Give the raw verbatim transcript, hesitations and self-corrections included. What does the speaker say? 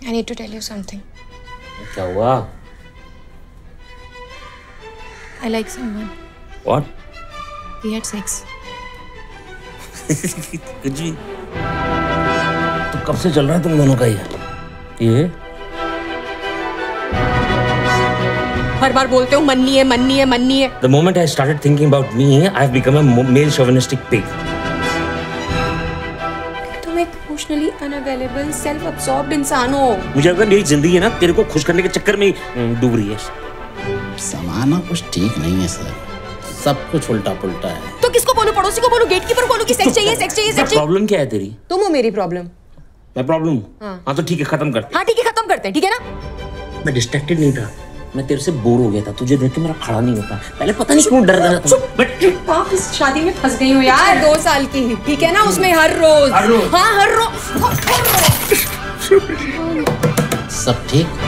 I need to tell you something. क्या हुआ? I like someone. What? We had sex. कुछ भी? तो कब से चल रहा है तुम दोनों का ये? ये? हर बार बोलते हो मन नहीं है, मन नहीं है, मन नहीं है. The moment I started thinking about me, I've become a male chauvinistic pig. तुम एक इमोशनली अनअवेलेबल, सेल्फ अब्सॉर्ब्ड इंसान हो. मुझे अगर मेरी जिंदगी है ना तेरे को खुश करने के चक्कर में डूब रही है. समाना कुछ ठीक नहीं है सर. सब कुछ उल्टा पुल्टा है. तो किसको बोलूं? पड़ोसी को बोलूं? गेटकीपर को बोलूं कि सेक्स चाहिए, सेक्स चाहिए, सेक्स चाहिए? प्रॉब्लम क्या है तेरी? तुम हो मेरी प्रॉब्लम. मैं प्रॉब्लम? हाँ. हाँ तो ठीक है खत्म करते. हाँ ठीक है खत्म करते हैं, ठीक है ना? मैं डिस्ट्रैक्टेड नहीं था. मैं तेरे से बोर हो गया था. तुझे देख के मेरा खड़ा नहीं होता. पहले पता नहीं क्यों डर रहा था. बट आप इस शादी में फंस गई हो यार. दो साल की, ठीक है ना? उसमें हर रोज. हर रोज. हाँ हर रोज. सब ठीक.